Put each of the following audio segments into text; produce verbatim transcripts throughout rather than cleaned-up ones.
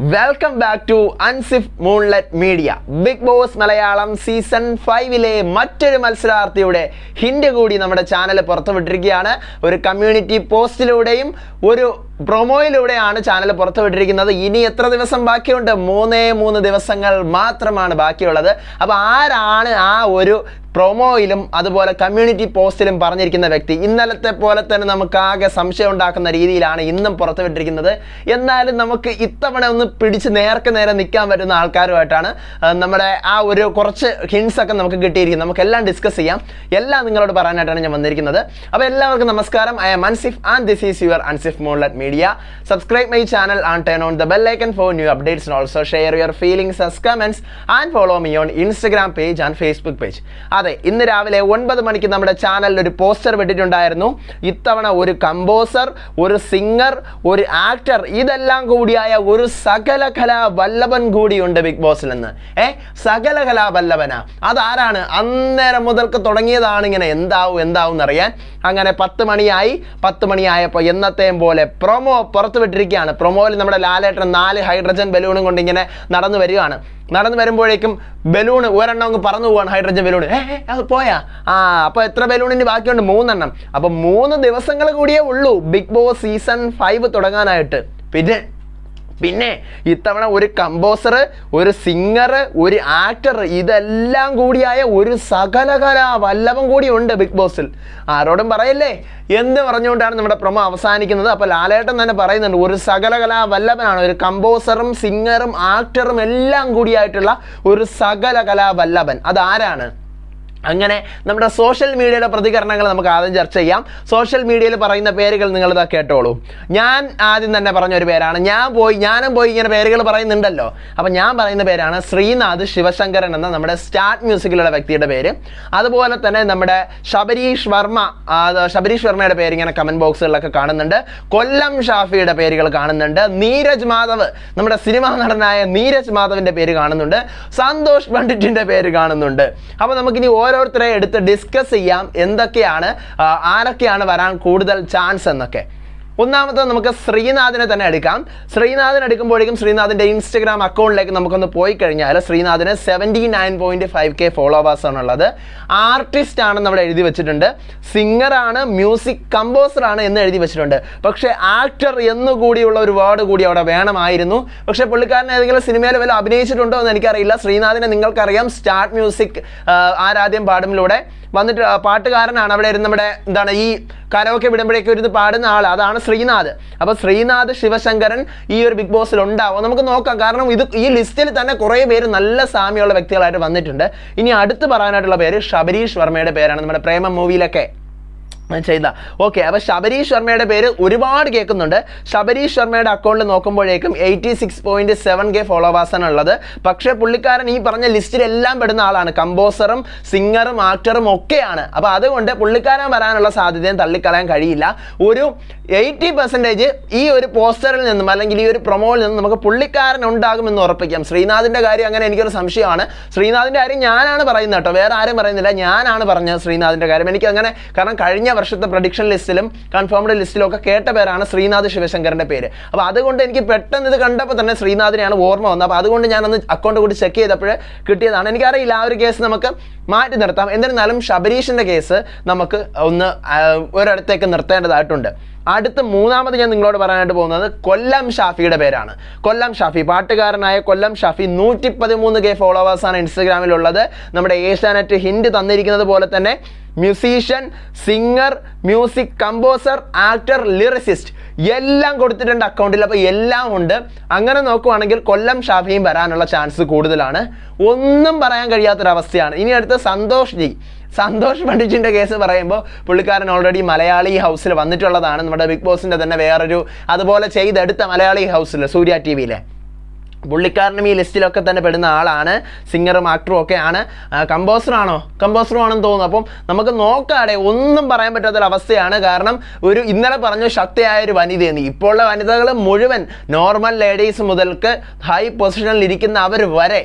Welcome back to Unsif Moonlight Media. Bigg Boss Malayalam Season five ile മറ്റൊരു മത്സരാർത്ഥിയുടെ hint കൂടി നമ്മുടെ channel പുറത്തുവിട്ടിരിക്കുകയാണ്. ഒരു community പോസ്റ്റിലൂടെയും ഒരു പ്രൊമോയിലൂടെയാണ് ചാനൽ പുറത്തുവിട്ടിരിക്കുന്നത്. ഇനി എത്ര ദിവസം ബാക്കിയുണ്ട്? മൂന്നേ മൂന്ന് ദിവസങ്ങൾ മാത്രമാണ് ബാക്കിയുള്ളത്. അപ്പോൾ ആരാണ് ആ ഒരു പ്രൊമോയിലും അതുപോലെ കമ്മ്യൂണിറ്റി പോസ്റ്റിലും പറഞ്ഞിരിക്കുന്ന വ്യക്തി? ഇന്നലത്തെ പോലെ തന്നെ നമുക്ക് ആകെ സംശയം ഉണ്ടാക്കുന്ന രീതിയിലാണ് ഇന്നും പുറത്തുവിട്ടിരിക്കുന്നത്. എന്നാലും നമുക്ക് ഇത്തവണ ഒന്ന് പിടിച്ച് നേർക്ക് നേരെ നിൽക്കാൻ പറ്റുന്ന ആൾക്കാരുമായിട്ടാണ് നമ്മുടെ ആ ഒരു കുറച്ച് ഹിൻസ് ഒക്കെ നമുക്ക് കിട്ടിയിരിക്കുന്നത്. നമുക്കെല്ലാം ഡിസ്കസ് ചെയ്യാം. എല്ലാം നിങ്ങളോട് പറയാനായിട്ടാണ് ഞാൻ വന്നിരിക്കുന്നത്. അപ്പോൾ എല്ലാവർക്കും നമസ്കാരം. I am Ansif and this is your Ansif മോൺലറ്റ് media. Subscribe my channel and turn on the bell icon for new updates, and also share your feelings as comments and follow me on Instagram page and Facebook page. അതെ, ഇന്ന് രാവിലെ ഒൻപത് മണിക്ക് നമ്മുടെ ചാനലിൽ ഒരു poster വിട്ടിട്ടുണ്ടായിരുന്നു. ഇത്തവണ ഒരു കമ്പോസർ, ഒരു സിംഗർ, ഒരു ആക്ടർ, ഇതെല്ലാം കൂടിയായ ഒരു സകല കലാ വല്ലഭൻ കൂടിയുണ്ട് ബിഗ് ബോസിൽ നിന്ന്. ഏ സകല കലാ വല്ലഭന അതാരാണ്? അന്നേരം മുതൽക്ക് തുടങ്ങിയതാണ് ഇങ്ങനെ എന്താവും എന്താവും എന്നറിയാൻ. അങ്ങനെ പത്ത് മണിയായി. പത്ത് മണിയായപ്പോൾ എന്നത്തെയും പോലെ പ്രൊമോ പുറത്തുവിട്ടിരിക്കുകയാണ്. പ്രൊമോയിൽ നമ്മുടെ ലാലേട്ടൻ നാല് ഹൈഡ്രജൻ ബലൂണും കൊണ്ട് ഇങ്ങനെ നടന്നു വരികയാണ്. നടന്നു വരുമ്പോഴേക്കും ബലൂൺ ഒരെണ്ണം അങ്ങ് പറന്നു പോവാണ്. ഹൈഡ്രജൻ ബലൂൺ ഏ അത് പോയാ ആ അപ്പോൾ എത്ര ബലൂണിന് ബാക്കിയുണ്ട്? മൂന്നെണ്ണം. അപ്പോൾ മൂന്ന് ദിവസങ്ങൾ കൂടിയേ ഉള്ളൂ ബിഗ് ബോസ് സീസൺ ഫൈവ് തുടങ്ങാനായിട്ട്. പിന്നെ പിന്നെ ഇത്തവണ ഒരു കമ്പോസർ, ഒരു സിംഗർ, ഒരു ആക്ടർ, ഇതെല്ലാം കൂടിയായ ഒരു സകലകലാ വല്ലഭം കൂടിയുണ്ട് ബിഗ് ബോസിൽ. ആരോടും പറയല്ലേ എന്ന് പറഞ്ഞുകൊണ്ടാണ് നമ്മുടെ പ്രൊമോ അവസാനിക്കുന്നത്. അപ്പോൾ ലാലേട്ടൻ തന്നെ പറയുന്നുണ്ട്, ഒരു സകലകലാ വല്ലഭനാണ്, ഒരു കമ്പോസറും സിംഗറും ആക്ടറും എല്ലാം കൂടിയായിട്ടുള്ള ഒരു സകലകലാ വല്ലഭൻ. അതാരാണ്? അങ്ങനെ നമ്മുടെ സോഷ്യൽ മീഡിയയുടെ പ്രതികരണങ്ങൾ നമുക്ക് ആദ്യം ചർച്ച ചെയ്യാം. സോഷ്യൽ മീഡിയയിൽ പറയുന്ന പേരുകൾ നിങ്ങളിതാ കേട്ടോളൂ. ഞാൻ ആദ്യം തന്നെ പറഞ്ഞൊരു പേരാണ്. ഞാൻ പോയി ഞാനും പോയി ഇങ്ങനെ പേരുകൾ പറയുന്നുണ്ടല്ലോ. അപ്പം ഞാൻ പറയുന്ന പേരാണ് ശ്രീനാഥ് ശിവശങ്കരൻ എന്ന നമ്മുടെ സ്റ്റാർട്ട് മ്യൂസിക്കിലുള്ള വ്യക്തിയുടെ പേര്. അതുപോലെ തന്നെ നമ്മുടെ ശബരീഷ് വർമ്മ, ശബരീഷ് വർമ്മയുടെ പേര് ഇങ്ങനെ കമൻറ്റ് ബോക്സുകളിലൊക്കെ കാണുന്നുണ്ട്. കൊല്ലം ഷാഫിയുടെ പേരുകൾ കാണുന്നുണ്ട്. നീരജ് മാധവ്, നമ്മുടെ സിനിമാ നടനായ നീരജ് മാധവിൻ്റെ പേര് കാണുന്നുണ്ട്. സന്തോഷ് പണ്ഡിറ്റിൻ്റെ പേര് കാണുന്നുണ്ട്. അപ്പോൾ നമുക്കിനി ഓരോരുത്തരെ എടുത്ത് ഡിസ്കസ് ചെയ്യാം എന്തൊക്കെയാണ്, ആരൊക്കെയാണ് വരാൻ കൂടുതൽ ചാൻസ് എന്നൊക്കെ. ഒന്നാമത്തെ നമുക്ക് ശ്രീനാഥിനെ തന്നെ എടുക്കാം. ശ്രീനാഥിനെ എടുക്കുമ്പോഴേക്കും ശ്രീനാഥിൻ്റെ ഇൻസ്റ്റഗ്രാം അക്കൗണ്ടിലേക്ക് നമുക്കൊന്ന് പോയി കഴിഞ്ഞാൽ ശ്രീനാഥിന് seventy nine point five K followers ആണുള്ളത്. ആർട്ടിസ്റ്റ് ആണെന്ന് അവിടെ എഴുതി വെച്ചിട്ടുണ്ട്. സിംഗറാണ്, മ്യൂസിക് കമ്പോസറാണ് എന്ന് എഴുതി വെച്ചിട്ടുണ്ട്. പക്ഷേ ആക്ടർ എന്നുകൂടിയുള്ള ഒരു വേർഡ് കൂടി അവിടെ വേണമായിരുന്നു. പക്ഷേ പുള്ളിക്കാരൻ ഏതെങ്കിലും സിനിമയിൽ വല്ല അഭിനയിച്ചിട്ടുണ്ടോ എന്ന് എനിക്കറിയില്ല. ശ്രീനാഥിനെ നിങ്ങൾക്കറിയാം, സ്റ്റാർട്ട് മ്യൂസിക് ആരാധ്യം പാടുമിലൂടെ വന്നിട്ട് പാട്ടുകാരനാണ്. അവിടെ ഇരുന്ന് നമ്മുടെ എന്താണ് ഈ കരോക്കെ വിടുമ്പോഴേക്കും ഒരു ഇത് പാടുന്ന ആൾ, അതാണ് ശ്രീനാഥ്. അപ്പോൾ ശ്രീനാഥ് ശിവശങ്കരൻ ഈ ഒരു ബിഗ് ബോസിൽ ഉണ്ടാവും, നമുക്ക് നോക്കാം. കാരണം ഇത് ഈ ലിസ്റ്റിൽ തന്നെ കുറേ പേര് നല്ല സാമ്യമുള്ള വ്യക്തികളായിട്ട് വന്നിട്ടുണ്ട്. ഇനി അടുത്ത് പറയാനായിട്ടുള്ള പേര് ശബരീഷ് വർമ്മയുടെ പേരാണ്, നമ്മുടെ പ്രേമം മൂവിയിലൊക്കെ ചെയ്ത. ഓക്കെ, അപ്പോൾ ശബരീഷ് ശർമ്മയുടെ പേര് ഒരുപാട് കേൾക്കുന്നുണ്ട്. ശബരീഷ് ശർമ്മയുടെ അക്കൗണ്ടിൽ നോക്കുമ്പോഴേക്കും eighty six point seven K ഫോളോവേഴ്സാണ് ഉള്ളത്. പക്ഷേ പുള്ളിക്കാരൻ ഈ പറഞ്ഞ ലിസ്റ്റിലെല്ലാം പെടുന്ന ആളാണ്. കമ്പോസറും സിംഗറും ആക്ടറും ഒക്കെയാണ്. അപ്പോൾ അതുകൊണ്ട് പുള്ളിക്കാരൻ വരാനുള്ള സാധ്യതയും തള്ളിക്കളയാൻ കഴിയില്ല. ഒരു എയ്റ്റി പെർസെൻറ്റേജ് ഈ ഒരു പോസ്റ്ററിൽ നിന്നും അല്ലെങ്കിൽ ഈ ഒരു പ്രൊമോയിൽ നിന്നും നമുക്ക് പുള്ളിക്കാരൻ ഉണ്ടാകുമെന്ന് ഉറപ്പിക്കാം. ശ്രീനാഥിൻ്റെ കാര്യം അങ്ങനെ എനിക്കൊരു സംശയമാണ്. ശ്രീനാഥിൻ്റെ കാര്യം ഞാനാണ് പറയുന്നത് കേട്ടോ, വേറെ ആരും പറയുന്നില്ല. ഞാനാണ് പറഞ്ഞത് ശ്രീനാഥിൻ്റെ കാര്യം. എനിക്ക് അങ്ങനെ, കാരണം കഴിഞ്ഞ വർഷത്തെ പ്രഡിക്ഷൻ ലിസ്റ്റിലും കൺഫേംഡ് ലിസ്റ്റിലും ഒക്കെ കേട്ട പേരാണ് ശ്രീനാഥ് ശിവശങ്കരൻ്റെ പേര്. അപ്പോൾ അതുകൊണ്ട് എനിക്ക് പെട്ടെന്ന് ഇത് കണ്ടപ്പോൾ തന്നെ ശ്രീനാഥിനെയാണ് ഓർമ്മ വന്നത്. അപ്പോൾ അതുകൊണ്ട് ഞാനൊന്ന് അക്കൗണ്ട് കൂടി ചെക്ക് ചെയ്തപ്പോൾ കിട്ടിയതാണ്. എനിക്കറിയില്ല, ആ ഒരു കേസ് നമുക്ക് മാറ്റി നിർത്താം. എന്നിരുന്നാലും ശബരീഷിൻ്റെ കേസ് നമുക്ക് ഒന്ന് ഒരിടത്തേക്ക് നിർത്തേണ്ടതായിട്ടുണ്ട്. അടുത്ത മൂന്നാമത് ഞാൻ നിങ്ങളോട് പറയാനായിട്ട് പോകുന്നത് കൊല്ലം ഷാഫിയുടെ പേരാണ്. കൊല്ലം ഷാഫി, പാട്ടുകാരനായ കൊല്ലം ഷാഫി നൂറ്റി പതിമൂന്ന് കെ ഫോളോവേഴ്സാണ് ഇൻസ്റ്റഗ്രാമിലുള്ളത്. നമ്മുടെ ഏഷ്യാനെറ്റ് ഹിന്റ് തന്നിരിക്കുന്നത് പോലെ തന്നെ musician, singer, music composer, actor, lyricist എല്ലാം കൊടുത്തിട്ടുണ്ട് അക്കൗണ്ടിൽ. അപ്പോൾ എല്ലാം ഉണ്ട്. അങ്ങനെ നോക്കുവാണെങ്കിൽ കൊല്ലം ഷാഫിയും വരാനുള്ള ചാൻസ് കൂടുതലാണ്. ഒന്നും പറയാൻ കഴിയാത്തൊരവസ്ഥയാണ്. ഇനി അടുത്ത സന്തോഷ് ജി, സന്തോഷ് പണ്ഡിറ്റിൻ്റെ കേസ് പറയുമ്പോൾ പുള്ളിക്കാരൻ ഓൾറെഡി മലയാളി ഹൗസിൽ വന്നിട്ടുള്ളതാണ്. നമ്മുടെ ബിഗ് ബോസിൻ്റെ തന്നെ വേറൊരു അതുപോലെ ചെയ്തെടുത്ത മലയാളി ഹൗസിൽ സൂര്യ ടി വിയിലെ പുള്ളിക്കാരനും ഈ ലിസ്റ്റിലൊക്കെ തന്നെ പെടുന്ന ആളാണ്. സിംഗറും ആക്ടറും ഒക്കെയാണ്. കമ്പോസറാണോ? കമ്പോസറും ആണെന്ന് തോന്നുന്നു. അപ്പം നമുക്ക് നോക്കാടെ ഒന്നും പറയാൻ പറ്റാത്തൊരവസ്ഥയാണ്. കാരണം ഒരു ഇന്നലെ പറഞ്ഞു ശക്തിയായ ഒരു വനിതയെന്ന്. ഇപ്പോൾ ഉള്ള വനിതകൾ മുഴുവൻ നോർമൽ ലേഡീസ് മുതൽക്ക് ഹൈ പൊസിഷനിൽ ഇരിക്കുന്ന അവർ വരെ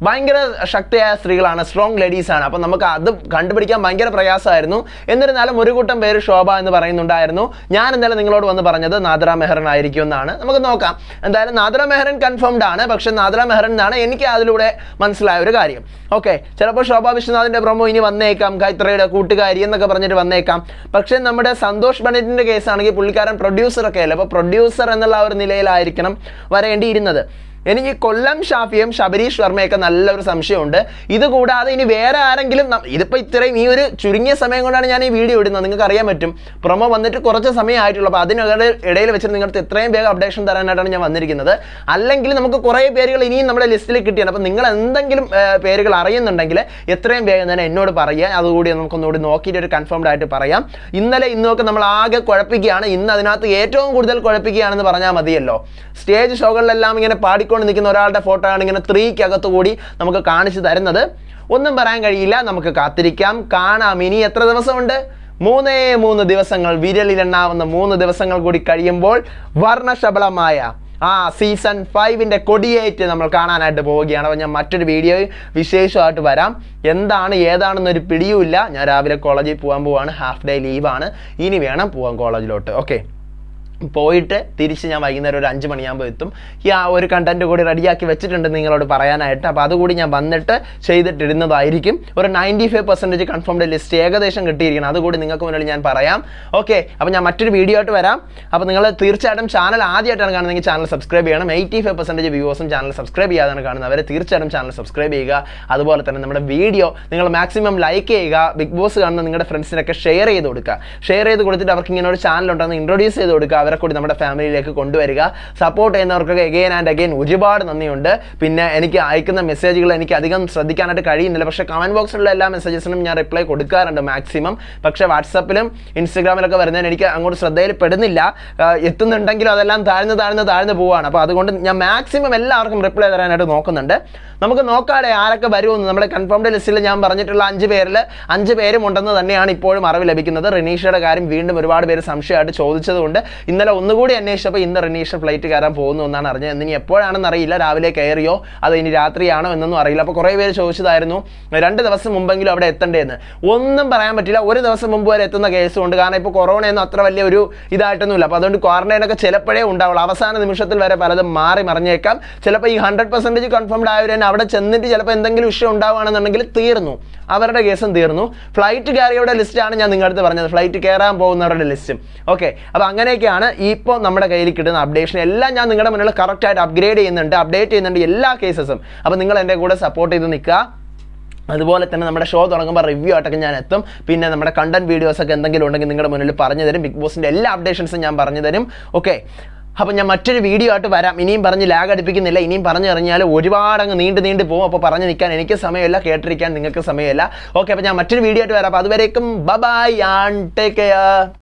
ഭയങ്കര ശക്തിയായ സ്ത്രീകളാണ്, സ്ട്രോങ് ലേഡീസാണ്. അപ്പം നമുക്ക് അത് കണ്ടുപിടിക്കാൻ ഭയങ്കര പ്രയാസമായിരുന്നു. എന്നിരുന്നാലും ഒരു കൂട്ടം പേര് ശോഭ എന്ന് പറയുന്നുണ്ടായിരുന്നു. ഞാൻ എന്തായാലും നിങ്ങളോട് വന്ന് പറഞ്ഞത് നാദിറ മെഹ്റൻ ആയിരിക്കും എന്നാണ്. നമുക്ക് നോക്കാം. എന്തായാലും നാദിറ മെഹ്റൻ കൺഫേംഡ് ആണ്. പക്ഷെ നാദിറ മെഹ്റൻ എന്നാണ് എനിക്ക് അതിലൂടെ മനസ്സിലായ ഒരു കാര്യം. ഓക്കെ, ചിലപ്പോൾ ശോഭ വിശ്വനാഥിൻ്റെ പ്രൊമോ ഇനി വന്നേക്കാം, ഗായത്രിയുടെ കൂട്ടുകാരി എന്നൊക്കെ പറഞ്ഞിട്ട് വന്നേക്കാം. പക്ഷേ നമ്മുടെ സന്തോഷ് പണ്ഡിറ്റിൻ്റെ കേസാണെങ്കിൽ പുള്ളിക്കാരൻ പ്രൊഡ്യൂസറൊക്കെ അല്ലേ, അപ്പോൾ പ്രൊഡ്യൂസർ എന്നുള്ള ഒരു നിലയിലായിരിക്കണം വരേണ്ടിയിരുന്നത്. എനിക്ക് കൊല്ലം ഷാഫിയും ശബരീഷ് വർമ്മയൊക്കെ നല്ലൊരു സംശയമുണ്ട്. ഇതുകൂടാതെ ഇനി വേറെ ആരെങ്കിലും, ഇതിപ്പോൾ ഇത്രയും ഈ ഒരു ചുരുങ്ങിയ സമയം കൊണ്ടാണ് ഞാൻ ഈ വീഡിയോ ഇടുന്നത്, നിങ്ങൾക്ക് അറിയാൻ പറ്റും. പ്രൊമോ വന്നിട്ട് കുറച്ച് സമയം ആയിട്ടുള്ളൂ. അപ്പോൾ അതിനിടെ ഇടയിൽ വെച്ചിട്ട് നിങ്ങൾക്ക് എത്രയും വേഗം അപ്ഡേഷൻ തരാനായിട്ടാണ് ഞാൻ വന്നിരിക്കുന്നത്. അല്ലെങ്കിൽ നമുക്ക് കുറേ പേരുകൾ ഇനിയും നമ്മുടെ ലിസ്റ്റിൽ കിട്ടിയാണ്. അപ്പോൾ നിങ്ങൾ എന്തെങ്കിലും പേരുകൾ അറിയുന്നുണ്ടെങ്കിൽ എത്രയും വേഗം തന്നെ എന്നോട് പറയുക. അതുകൂടി നമുക്കൊന്നുകൂടി നോക്കിയിട്ട് ഒരു കൺഫേംഡ് ആയിട്ട് പറയാം. ഇന്നലെ ഇന്നൊക്കെ നമ്മൾ ആകെ കുഴപ്പിക്കുകയാണ്. ഇന്ന് അതിനകത്ത് ഏറ്റവും കൂടുതൽ കുഴപ്പിക്കുകയാണെന്ന് പറഞ്ഞാൽ മതിയല്ലോ. സ്റ്റേജ് ഷോകളിലെല്ലാം ഇങ്ങനെ പാടി കൊണ്ട് നിൽക്കുന്ന ഒരാളുടെ ഫോട്ടോ ആണ് ഇങ്ങനെ ത്രീക്കകത്ത് കൂടി നമുക്ക് കാണിച്ചു തരുന്നത്. ഒന്നും പറയാൻ കഴിയില്ല, നമുക്ക് കാത്തിരിക്കാം, കാണാം. ഇനി എത്ര ദിവസമുണ്ട്? മൂന്നേ മൂന്ന് ദിവസങ്ങൾ, വിരലിലെണ്ണാവുന്ന മൂന്ന് ദിവസങ്ങൾ കൂടി കഴിയുമ്പോൾ വർണ്ണശബളമായ ആ സീസൺ ഫൈവിൻ്റെ കൊടിയേറ്റ് നമ്മൾ കാണാനായിട്ട് പോവുകയാണ്. അപ്പോൾ ഞാൻ മറ്റൊരു വീഡിയോ വിശേഷമായിട്ട് വരാം. എന്താണ് ഏതാണെന്നൊരു പിടിയുമില്ല. ഞാൻ രാവിലെ കോളേജിൽ പോകാൻ പോവാണ്, ഹാഫ് ഡേ ലീവാണ്. ഇനി വേണം പോകാൻ കോളേജിലോട്ട്. ഓക്കെ, പോയിട്ട് തിരിച്ച് ഞാൻ വൈകുന്നേരം ഒരു അഞ്ച് മണിയാകുമ്പോൾ എത്തും. ഈ ആ ഒരു കണ്ടന്റ് കൂടി റെഡിയാക്കി വെച്ചിട്ടുണ്ട് നിങ്ങളോട് പറയാനായിട്ട്. അപ്പോൾ അതുകൂടി ഞാൻ വന്നിട്ട് ചെയ്തിട്ടിടുന്നതായിരിക്കും. ഒരു ninety five percentage confirmed list ഏകദേശം കിട്ടിയിരിക്കണം. അതുകൂടി നിങ്ങൾക്ക് മുന്നിൽ ഞാൻ പറയാം. ഓക്കെ, അപ്പോൾ ഞാൻ മറ്റൊരു വീഡിയോ ആയിട്ട് വരാം. അപ്പോൾ നിങ്ങൾ തീർച്ചയായിട്ടും ചാനൽ ആദ്യമായിട്ടാണ് കാണുന്നതെങ്കിൽ ചാനൽ സബ്സ്ക്രൈബ് ചെയ്യണം. എയ്റ്റി ഫൈവ് പെർസെൻറ്റേജ് വ്യൂവേഴ്സും ചാനൽ സബ്സ്ക്രൈബ് ചെയ്യാതാണ് കാണുന്നത്. അവർ തീർച്ചയായിട്ടും ചാനൽ സബ്സ്ക്രൈബ് ചെയ്യുക. അതുപോലെ തന്നെ നമ്മുടെ വീഡിയോ നിങ്ങൾ മാക്സിമം ലൈക്ക് ചെയ്യുക. ബിഗ് ബോസ് കാണുന്ന നിങ്ങളുടെ ഫ്രണ്ട്സിനൊക്കെ ഷെയർ ചെയ്ത് കൊടുക്കുക. ഷെയർ ചെയ്ത് കൊടുത്തിട്ട് അവർക്ക് ഇങ്ങനെ ഒരു ചാനൽ ഉണ്ടെന്ന് ഇൻട്രൊഡ്യൂസ് ചെയ്ത് കൊടുക്കുക. അവരെ കൂടി നമ്മുടെ ഫാമിലിയിലേക്ക് കൊണ്ടുവരിക. സപ്പോർട്ട് ചെയ്യുന്നവർക്കൊക്കെ എഗെയിൻ ആൻഡ് അഗെയിൻ ഒരുപാട് നന്ദിയുണ്ട്. പിന്നെ എനിക്ക് അയക്കുന്ന മെസ്സേജുകൾ എനിക്ക് അധികം ശ്രദ്ധിക്കാനായിട്ട് കഴിയുന്നില്ല. പക്ഷേ കമൻറ്റ് ബോക്സിലുള്ള എല്ലാ മെസ്സേജസിനും ഞാൻ റിപ്ലൈ കൊടുക്കാറുണ്ട് മാക്സിമം. പക്ഷേ വാട്സപ്പിലും ഇൻസ്റ്റഗ്രാമിലൊക്കെ വരുന്നതിന് എനിക്ക് അങ്ങോട്ട് ശ്രദ്ധയിൽ പെടുന്നില്ല. എത്തുന്നുണ്ടെങ്കിലും അതെല്ലാം താഴ്ന്ന് താഴ്ന്ന് താഴ്ന്ന് പോവുകയാണ്. അപ്പോൾ അതുകൊണ്ട് ഞാൻ മാക്സിമം എല്ലാവർക്കും റിപ്ലൈ തരാനായിട്ട് നോക്കുന്നുണ്ട്. നമുക്ക് നോക്കാതെ ആരൊക്കെ വരുമെന്ന്. നമ്മുടെ കൺഫേംഡ് ലിസ്റ്റിൽ ഞാൻ പറഞ്ഞിട്ടുള്ള അഞ്ച് പേരിൽ അഞ്ച് പേരും ഉണ്ടെന്ന് തന്നെയാണ് ഇപ്പോഴും അറിവ് ലഭിക്കുന്നത്. റിനീഷയുടെ കാര്യം വീണ്ടും ഒരുപാട് പേര് സംശയമായിട്ട് ചോദിച്ചതുകൊണ്ട് ഇന്നലെ ഒന്നുകൂടി അന്വേഷിച്ചപ്പോൾ ഇന്ന് റിനീഷ ഫ്ലൈറ്റ് കയറാൻ പോകുന്നു എന്നാണ് അറിഞ്ഞത്. ഇനി എപ്പോഴാണെന്ന് അറിയില്ല, രാവിലെ കയറിയോ അതോ ഇനി രാത്രിയാണോ എന്നൊന്നും അറിയില്ല. അപ്പോൾ കുറേ പേര് ചോദിച്ചതായിരുന്നു രണ്ട് ദിവസം മുമ്പെങ്കിലും അവിടെ എത്തേണ്ടതെന്ന്. ഒന്നും പറയാൻ പറ്റില്ല. ഒരു ദിവസം മുമ്പ് വരെ എത്തുന്ന കേസുണ്ട്. കാരണം ഇപ്പോൾ കൊറോണയൊന്നും അത്ര വലിയ ഒരു ഇതായിട്ടൊന്നുമില്ല. അപ്പോൾ അതുകൊണ്ട് ക്വാറന്റൈനൊക്കെ ചിലപ്പോഴേ ഉണ്ടാവുള്ളൂ. അവസാന നിമിഷത്തിൽ വരെ പലതും മാറി മറിഞ്ഞേക്കാം. ചിലപ്പോൾ ഈ ഹൺഡ്രഡ് പെർസെൻറ്റേജ് കൺഫേംഡ് ആയവർ തന്നെ അവിടെ ചെന്നിട്ട് ചിലപ്പോൾ എന്തെങ്കിലും വിഷയം ഉണ്ടാവുകയാണെന്നുണ്ടെങ്കിൽ തീർന്നു, അവരുടെ കേസും തീർന്നു. ഫ്ലൈറ്റ് കയറിയവരുടെ ലിസ്റ്റാണ് ഞാൻ നിങ്ങളുടെ അടുത്ത് പറഞ്ഞത്, ഫ്ലൈറ്റ് കയറാൻ പോകുന്നവരുടെ ലിസ്റ്റും. ഓക്കെ, അപ്പോൾ അങ്ങനെയൊക്കെയാണ് ഇപ്പോൾ നമ്മുടെ കയ്യിൽ കിട്ടുന്ന അപ്ഡേഷൻ. എല്ലാം ഞാൻ നിങ്ങളുടെ മുന്നിൽ കറക്റ്റായിട്ട് അപ്ഗ്രേഡ് ചെയ്യുന്നുണ്ട്, അപ്ഡേറ്റ് ചെയ്യുന്നുണ്ട് എല്ലാ കേസസും. അപ്പോൾ നിങ്ങൾ എൻ്റെ കൂടെ സപ്പോർട്ട് ചെയ്ത് നിൽക്കുക. അതുപോലെ തന്നെ നമ്മുടെ ഷോ തുടങ്ങുമ്പോൾ റിവ്യൂ ആയിട്ടൊക്കെ ഞാൻ എത്തും. പിന്നെ നമ്മുടെ കണ്ടന്റ് വീഡിയോസൊക്കെ എന്തെങ്കിലും ഉണ്ടെങ്കിൽ നിങ്ങളുടെ മുന്നിൽ പറഞ്ഞു തരും. ബിഗ് ബോസിൻ്റെ എല്ലാ അപ്ഡേഷൻസും ഞാൻ പറഞ്ഞു തരും. ഓക്കെ, അപ്പോൾ ഞാൻ മറ്റൊരു വീഡിയോ ആയിട്ട് വരാം. ഇനിയും പറഞ്ഞ് ലാഗ് അടുപ്പിക്കുന്നില്ല. ഇനിയും പറഞ്ഞു കഴിഞ്ഞാൽ ഒരുപാട് അങ്ങ് നീണ്ട് നീണ്ട് പോകും. അപ്പോൾ പറഞ്ഞു നിൽക്കാൻ എനിക്ക് സമയമില്ല, കേട്ടിരിക്കാൻ നിങ്ങൾക്ക് സമയമില്ല. ഓക്കെ, അപ്പോൾ ഞാൻ മറ്റൊരു വീഡിയോ ആയിട്ട് വരാം. അപ്പോൾ അതുവരേക്കും ബൈ ആൻഡ് ടേക്ക് കെയർ.